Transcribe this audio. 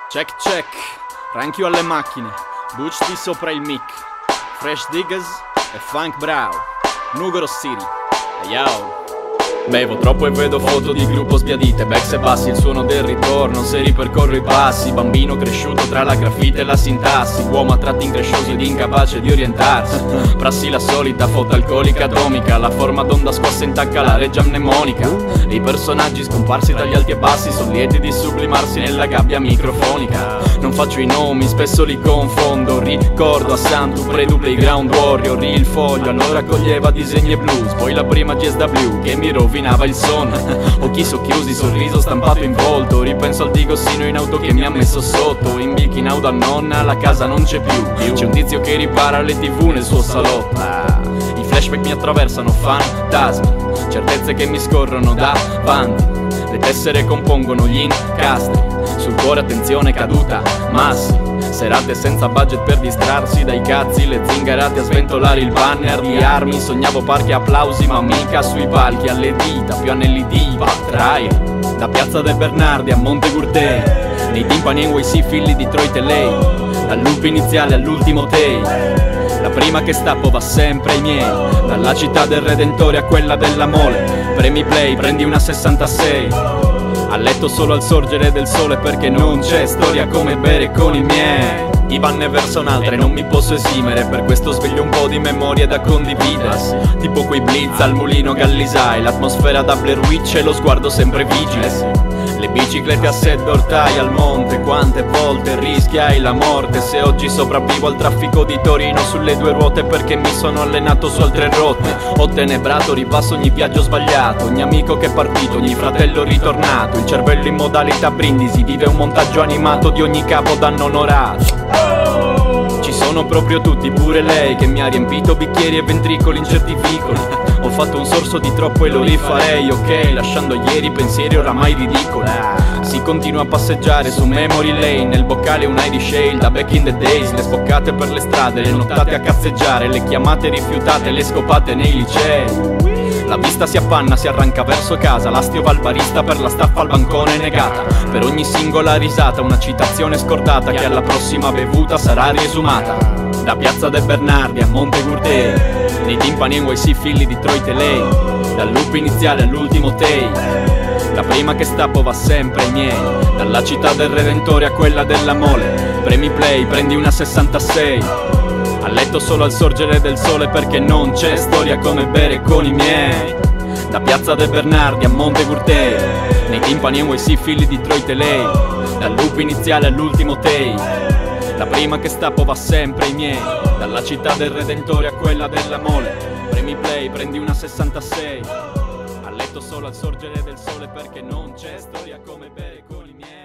Check check, ranchio alle macchine, Butch sopra il mic, Fresh Diggers e Funk Brow, Nugoro City, yo. Bevo troppo e vedo foto di gruppo sbiadite, backs e bassi, il suono del ritorno, se ripercorro i passi. Bambino cresciuto tra la graffite e la sintassi, uomo a tratti incresciosi ed incapace di orientarsi. Prassi la solita foto alcolica atomica, la forma d'onda scossa intacca la reggia mnemonica. E i personaggi scomparsi dagli alti e bassi sono lieti di sublimarsi nella gabbia microfonica. Non faccio i nomi, spesso li confondo, ricordo a Santu Predu Playground Warrior, il foglio allora coglieva disegni e blues, poi la prima GSW che mi rovinava il sonno. Occhi socchiusi, sorriso stampato in volto, ripenso al digossino in auto che mi ha messo sotto. In bikini da nonna, la casa non c'è più, c'è un tizio che ripara le TV nel suo salotto. I flashback mi attraversano fantasmi, certezze che mi scorrono davanti, le tessere compongono gli incastri, sul cuore attenzione caduta, massi. Serate senza budget per distrarsi dai cazzi, le zingarate a sventolare il banner di armi. Sognavo parchi e applausi ma mica sui palchi, alle dita più anelli di Battrai. Da Piazza del Bernardi a Monte Gurdei, nei timpani NYC, Philly, Detroit e lei, dal loop iniziale all'ultimo take. La prima che stappo va sempre ai miei, dalla città del Redentore a quella della Mole. Premi play, prendi una 66, a letto solo al sorgere del sole perché non c'è storia come bere con i miei. Ivan ne versa un'altra e non mi posso esimere, per questo sveglio un po' di memorie da condividere. Tipo quei blitz al mulino Gallisai, l'atmosfera da Blair Witch e lo sguardo sempre vigile. Le biciclette a set d'ortai al monte, quante volte rischiai la morte. Se oggi sopravvivo al traffico di Torino sulle due ruote perché mi sono allenato su altre rotte. Ho tenebrato, ripasso ogni viaggio sbagliato, ogni amico che è partito, ogni fratello ritornato. Il cervello in modalità Brindisi vive un montaggio animato di ogni capodanno onorato. Ci sono proprio tutti, pure lei che mi ha riempito bicchieri e ventricoli in certificoli. Ho fatto un sorso di troppo e lo rifarei, ok, lasciando ieri pensieri oramai ridicoli. Si continua a passeggiare su Memory Lane, nel boccale un Irish Ale da back in the days. Le sboccate per le strade, le nottate a cazzeggiare, le chiamate rifiutate, le scopate nei licei. La vista si appanna, si arranca verso casa, l'astio va al barista per la staffa al bancone negata. Per ogni singola risata una citazione scordata che alla prossima bevuta sarà riesumata. Da Piazza del Bernardi a Monte Gurdei, nei timpani NYC, Philly, Detroit e lei, dal loop iniziale all'ultimo take. La prima che stappo va sempre ai miei, dalla città del Redentore a quella della Mole. Premi play, prendi una 66, a letto solo al sorgere del sole perché non c'è storia come bere con i miei. Da Piazza del Bernardi a Monte Gurdei, nei timpani NYC, Philly, Detroit e lei, dal loop iniziale all'ultimo take. La prima che stappo va sempre ai miei, dalla città del Redentore a quella della Mole. Premi play, prendi una 66, a letto solo al sorgere del sole perché non c'è storia come bere con i miei.